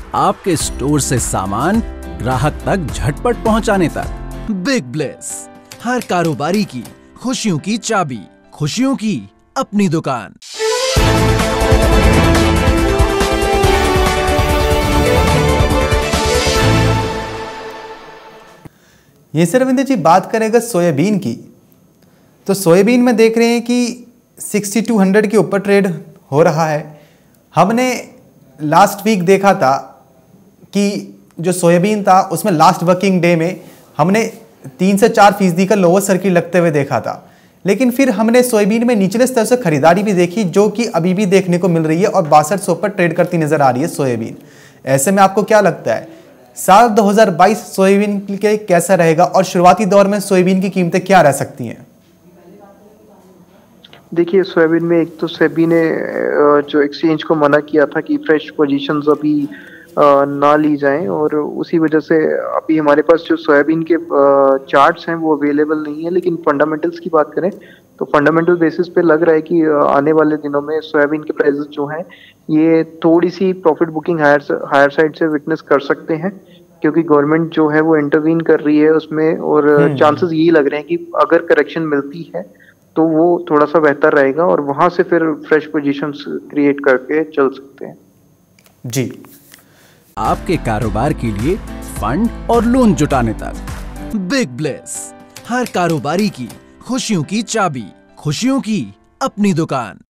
आपके स्टोर से सामान ग्राहक तक झटपट पहुंचाने तक। बिग ब्लेस, हर कारोबारी की खुशियों की चाबी, खुशियों की अपनी दुकान। ये सर रविंद्र जी बात करेगा सोयाबीन की, तो सोयाबीन में देख रहे हैं कि 6200 के ऊपर ट्रेड हो रहा है। हमने लास्ट वीक देखा था कि जो सोयाबीन था उसमें लास्ट वर्किंग डे में हमने 3 से 4% का लोअर सर्किट लगते हुए देखा था, लेकिन फिर हमने सोयाबीन में निचले स्तर से खरीदारी भी देखी जो कि अभी भी देखने को मिल रही है और 6200 पर ट्रेड करती नजर आ रही है सोयाबीन। ऐसे में आपको क्या लगता है साल 2022 सोयाबीन के कैसा रहेगा और शुरुआती दौर में सोयाबीन की कीमतें क्या रह सकती हैं? देखिए, सोयाबीन में एक तो सेबी ने जो एक्सचेंज को मना किया था कि फ्रेश पोजीशंस अभी ना ली जाएं, और उसी वजह से अभी हमारे पास जो सोयाबीन के चार्ट्स हैं वो अवेलेबल नहीं है। लेकिन फंडामेंटल्स की बात करें तो फंडामेंटल बेसिस पे लग रहा है कि आने वाले दिनों में सोयाबीन के प्राइसेस जो हैं ये थोड़ी सी प्रॉफिट बुकिंग हायर साइड से विटनेस कर सकते हैं, क्योंकि गवर्नमेंट जो है वो इंटरवीन कर रही है उसमें, और चांसेस यही लग रहे हैं कि अगर करेक्शन मिलती है तो वो थोड़ा सा बेहतर रहेगा और वहां से फिर फ्रेश पोजीशंस क्रिएट करके चल सकते हैं। जी, आपके कारोबार के लिए फंड और लोन जुटाने तक। बिग ब्लेस, हर कारोबारी की खुशियों की चाबी, खुशियों की अपनी दुकान।